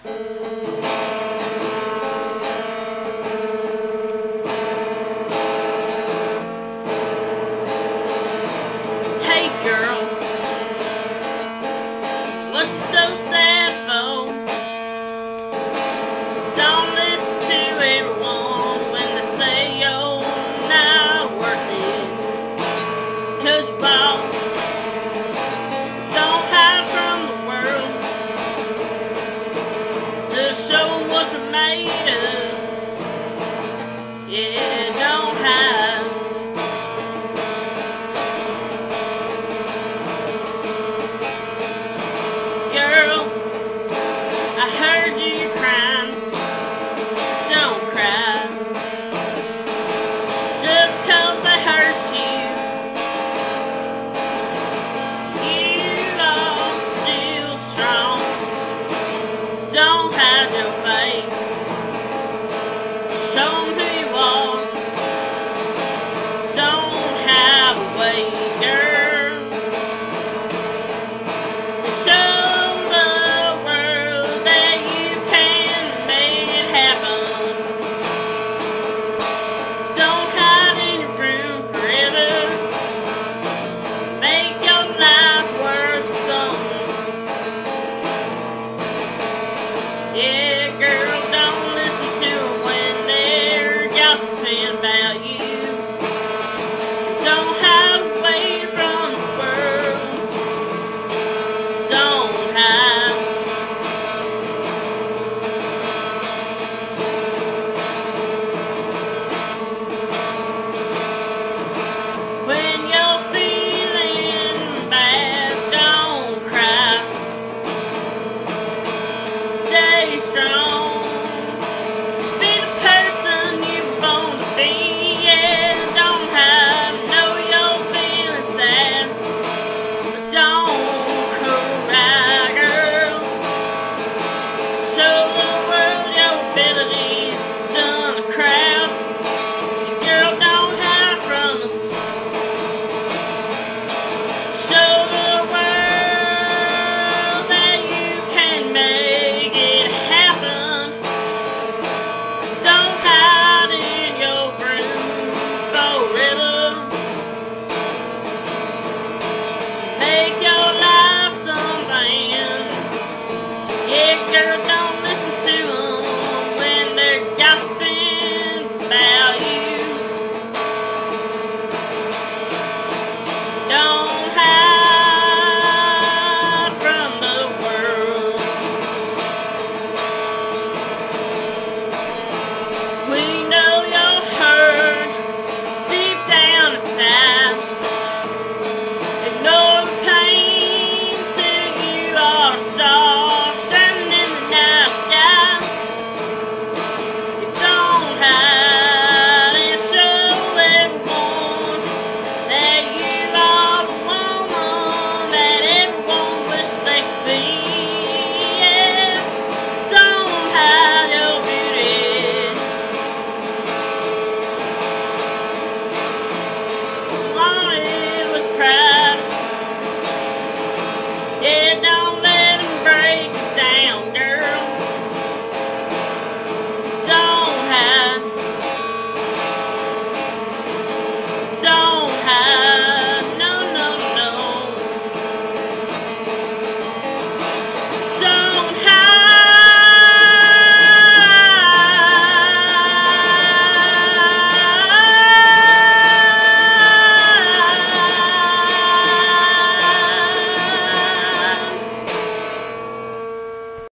Hey girl, what you so sad for? Don't listen to everyone when they say you're not worth it. 'Cause you're wrong. Don't hide from the world. Just show them what you're made of. Yeah, don't hide. Girl, I heard you crying. Don't cry. Just 'cause they hurt you, you are still strong. Don't hide your face. Show 'em who you are. Don't hide away, girl. Show the world that you can make it happen. Don't hide in your room forever. Make your life worth something. Yeah, girl, don't listen to them when they're gossiping about you. Don't hide away from the world. Don't hide. When you're feeling bad, don't cry. Stay strong.